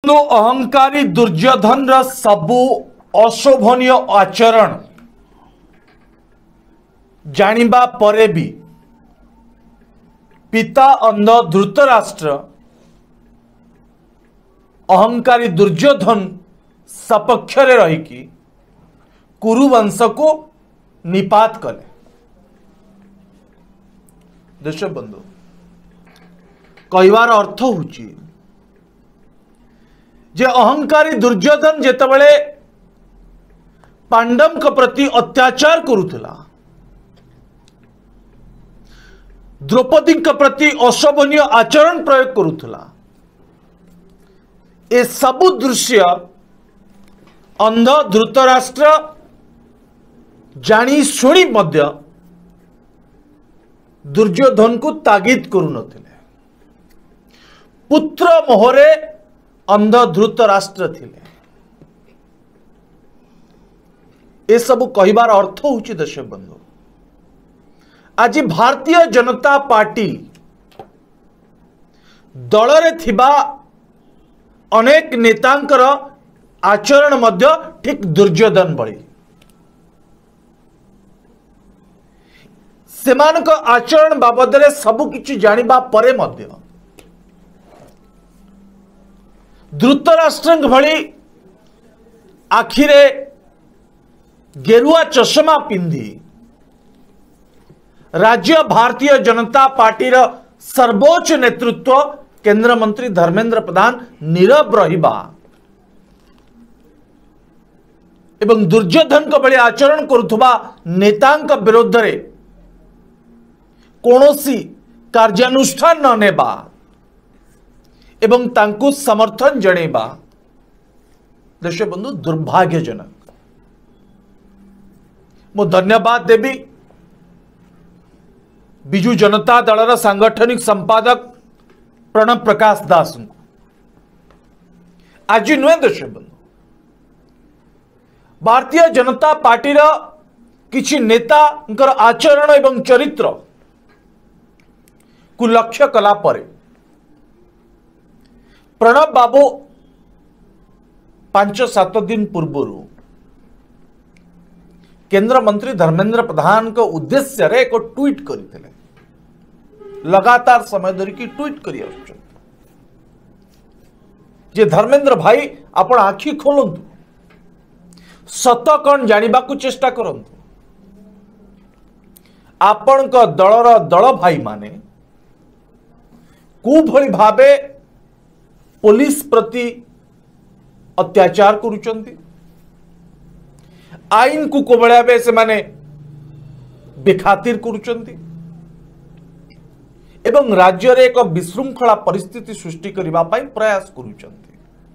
तो अहंकारी दुर्योधन रा सबु अशोभनीय आचरण जानिबा परे भी पिता अंध धृतराष्ट्र अहंकारी दुर्योधन सपक्ष रहीकि कुरुवंश को निपात कले। देश बंधु कहवार अर्थ होची जे अहंकारी दुर्योधन जेतबेले पांडव के प्रति अत्याचार करुला, द्रौपदी के प्रति अशोभनीय आचरण प्रयोग करुला, ए सबु दृश्य अंध धृतराष्ट्र जानी शुणी मध्य दुर्योधन को तागिद करुनथिले। पुत्र मोहरे अंध धृतराष्ट्र थिले। ए सबु कहिबार अर्थ होची दर्शक बंधु आज भारतीय जनता पार्टी दल रे थिबा अनेक नेतांकर आचरण मध्य ठीक दुर्योधन भली सेमानक आचरण बाबद रे सबु किछि जानिबा परे मध्य धृतराष्ट्र भली आखिरे गेरुआ चश्मा पिंधि राज्य भारतीय जनता पार्टी सर्वोच्च नेतृत्व केंद्र मंत्री धर्मेंद्र प्रधान नीरव रहिबा एवं दुर्योधन भली आचरण करुथबा नेतांक विरोध रे कोनोसी कार्यानुष्ठान न नेबा एवं तांकु समर्थन जणेबा देश बंधु दुर्भाग्यजनक। मु धन्यवाद देवी बिजु जनता दलर सांगठनिक संपादक प्रणब प्रकाश दास को आज नुहे देश बंधु भारतीय जनता पार्टी किछि नेता आचरण एवं चरित्र को लक्ष्य कला परे प्रणब बाबू 5-7 दिन पूर्व केंद्र मंत्री धर्मेंद्र प्रधान को उद्देश्य रे एक ट्वीट करथिले। लगातार समय धरिकी ट्वीट करी आछन जे धर्मेंद्र भाई आपण आखि खोलंतु, सत कौन जानिबा को चेष्टा करंतु। आपण को दलर दल भाई माने को भली भाबे पुलिस प्रति अत्याचार करुचंती, आईन को कोबळा बे से माने बेखातिर करुचंती एवं राज्य रे एक विशृंखला परिस्थिति सृष्टि करिबा पई प्रयास करुचंती।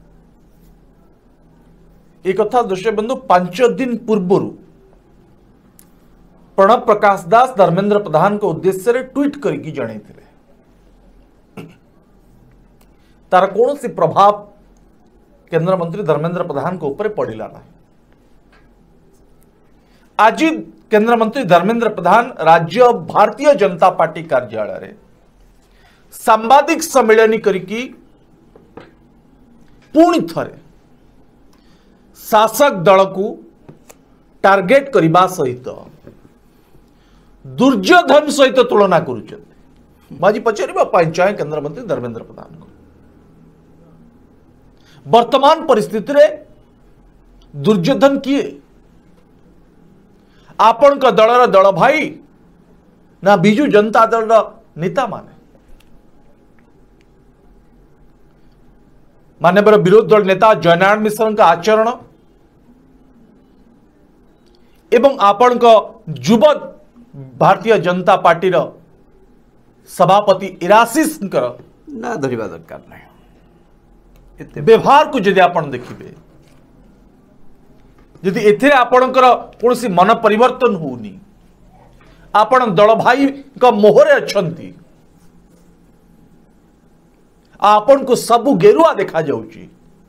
एक कथा दर्शक बंधु 5 दिन पूर्व प्रणब प्रकाश दास धर्मेंद्र प्रधान को उद्देश्य रे ट्वीट करके जणैथिले। तार कौन सी प्रभाव केंद्र मंत्री धर्मेंद्र प्रधान को ऊपर पड़िला ना। आज केंद्र मंत्री धर्मेंद्र प्रधान राज्य भारतीय जनता पार्टी कार्यालय रे सांबादिक सम्मेलन करिकी पुणी थरे शासक दल को टार्गेट करने सहित दुर्योधन सहित तुलना करुछन। माजी पचारिबा चाहे केंद्र मंत्री धर्मेंद्र प्रधान को वर्तमान परिस्थिति रे दुर्योधन किए आपण का दलर दल भाई ना बिजु जनता दल नेता माननीय विरोधी दल नेता जयनारायण मिश्र का आचरण एवं आपण का युव भारतीय जनता पार्टी सभापति इरासिस ना धरिबा दरकार नहीं व्यवहार को जदि आपण देखिबे जदि एथिरे आपणकर कोनसी मन परिवर्तन होउनी आपण दल भाई का मोहरे अछंती आपण को सबु गेरुआ देखा जाउची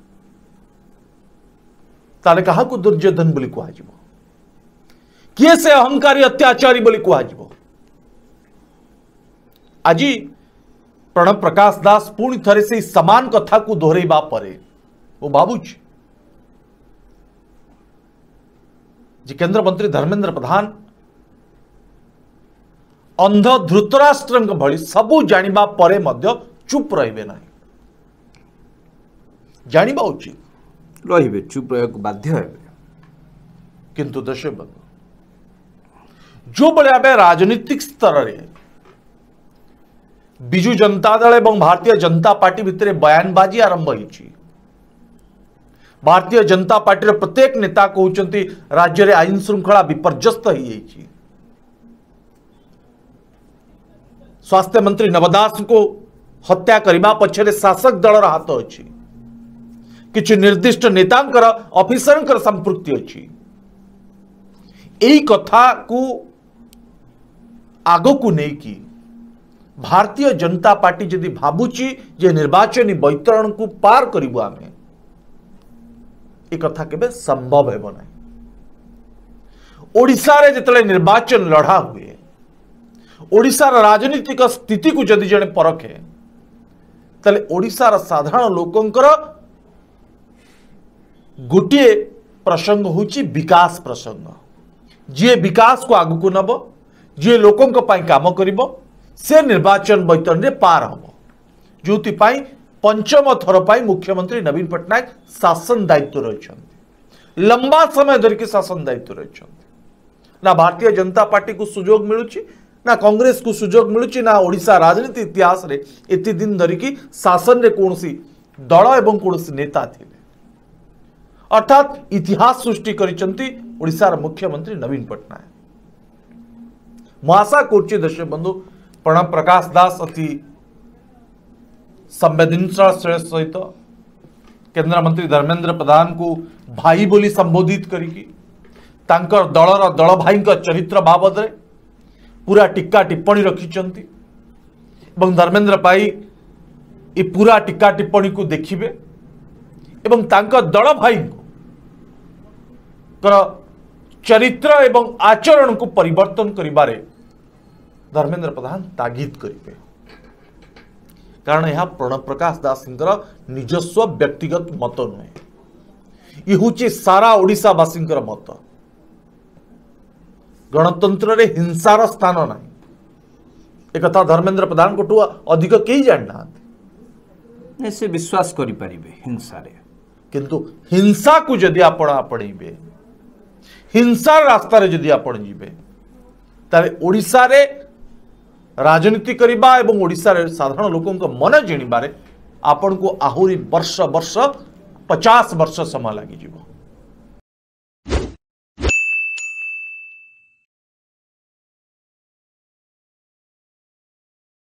ताले कहा को दुर्योधन बोली कुहा जिवो किए से अहंकारी अत्याचारी बोली कुहा जिवो। आज प्रणब प्रकाश दास पुणी थरे से समान कथा को दोहरेबा परे वो भावुची जे केंद्र मंत्री धर्मेंद्र प्रधान अंध धृतराष्ट्र भली सबू जानिबा परे मध्य चुप रहिबे नाही जानिबा उचित रहिबे चुप रहक बाध्य हेबे किंतु दर्शक बंधु जो बड़े आबे राजनीतिक स्तर रे बिजु जनता दल एवं भारतीय जनता पार्टी भितर बयानबाजी आरंभ होईची भारतीय जनता पार्टी प्रत्येक नेता कहउचंती राज्य रे आईन श्रृंखला विपर्यस्त होई जाईची स्वास्थ्य मंत्री नवदास को हत्या करने पछरे शासक दल हाथ अच्छी किसी निर्दिष्ट नेतांकर ऑफिसरंकर संपृक्ति अच्छी यही कथा को आगो को नहीं की भारतीय जनता पार्टी जदि भावुची जे निर्वाचन बैतरण को पार करिबो आमे ए कथा केबे संभव हेबो नै ओडिसा रे जतले निर्वाचन लढ़ा हुए ओडिशार राजनीतिक स्थिति को जदि जने परखे तले ओडिशार साधारण लोकंकर गोटे प्रसंग होची विकास प्रसंग जे विकास को आगु को नब जे लोकंक पई काम करिवो से निर्वाचन बैतरण रे पार हबो जोति पई पंचम थर पई मुख्यमंत्री नवीन पटनायक शासन दायित्व रहिछन्ति लंबा समय धरि शासन दायित्व रहिछन्ति ना भारतीय जनता पार्टी को सुजोग मिलुची ना कांग्रेस को सुजोग मिलुची ना ओडिशा राजनीति इतिहास रे एति दिन धरिकी शासन रे कोनसी दल एवं कोनसी नेता थिले अर्थात इतिहास सृष्टि करिसंती ओडिशार मुख्यमंत्री नवीन पटनायक मु आशा करुछि दर्शक बंधु प्रणब प्रकाश दास अति संवेदनशील सहित केंद्र मंत्री धर्मेंद्र प्रधान को भाई बोली संबोधित करिकी तांकर दलर दल भाई चरित्र बाबद रे पूरा टीका टिप्पणी रखिचंती एवं धर्मेंद्र पाई ये पूरा टीका टिप्पणी को देखिबे एवं तांका दल भाई को चरित्र एवं आचरण को परिवर्तन करिबारे धर्मेंद्र प्रधान तागिद करिबे कारण यह प्रणब प्रकाश दासंकर निजस्व व्यक्तिगत मत नुहे ये हूँ सारा ओडिशावासींकर मत गणतंत्र रे हिंसार स्थान ना एक धर्मेंद्र प्रधान को अधिक कई जानना से विश्वास करि परिबे हिंसा रे किंतु हिंसा को जदि आपण आपणइबे हिंसार रास्ता रे जदि आपण जिबे ताले ओडिसा रे राजनीति करिबा एवं ओडिसा रे साधारण लोकों को मन जिणिबारे आपण को आहुरी वर्ष 50 वर्ष समय लागि जिवो।